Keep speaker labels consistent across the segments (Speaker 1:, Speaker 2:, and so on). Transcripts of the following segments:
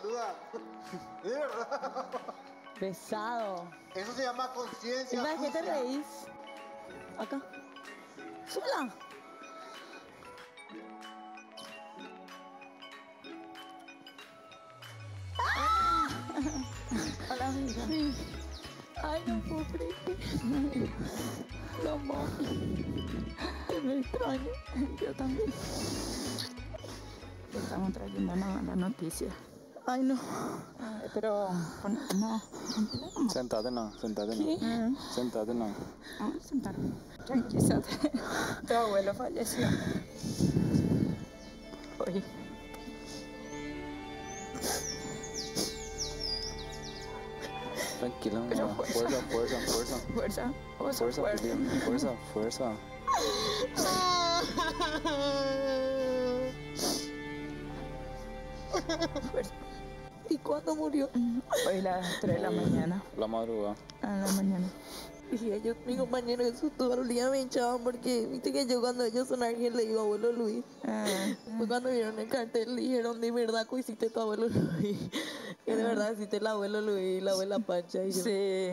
Speaker 1: boluda. De verdad.
Speaker 2: Pesado.
Speaker 1: Eso se llama conciencia.
Speaker 2: ¿Sabes qué te
Speaker 1: juicio.
Speaker 2: reís? Acá. Sola. Hola, amiga. Sí. Ay, no puedo creer. Lo amo. Te me extraño. Yo también. Estamos trayendo la noticia. Ay, no. Pero, no.
Speaker 3: Sentate no.
Speaker 2: ¿Qué?
Speaker 3: Sentate no.
Speaker 2: Vamos a sentar. Tranquilízate. Tu abuelo falleció. Hoy.
Speaker 3: Tranquila,
Speaker 2: Pero
Speaker 3: mamá.
Speaker 2: fuerza.
Speaker 3: Fuerza.
Speaker 2: Fuerza.
Speaker 3: Fuerza,
Speaker 2: Fuerza.
Speaker 3: fuerza.
Speaker 2: Fuerza. ¿Y cuándo murió? Hoy a las 3 de la mañana.
Speaker 3: La madrugada.
Speaker 2: A la mañana.
Speaker 4: Y ellos, mi compañero Jesús, todo el día me echaban porque, viste que yo cuando ellos son ángeles le digo abuelo Luis. Pues cuando vieron el cartel dijeron, de verdad que hiciste tu abuelo Luis. Que de verdad hiciste el abuelo Luis, la abuela Pancha. Y yo,
Speaker 2: Sí.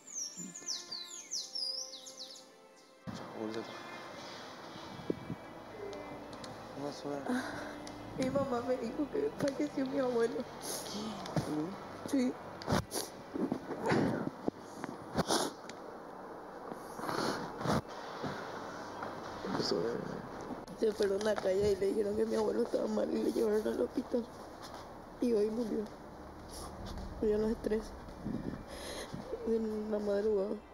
Speaker 1: No suena.
Speaker 4: mi mamá me dijo que falleció mi abuelo. Sí. Se fueron a la calle y le dijeron que mi abuelo estaba mal y le llevaron al hospital. Y hoy murió. Murió a las 3 de la madrugada.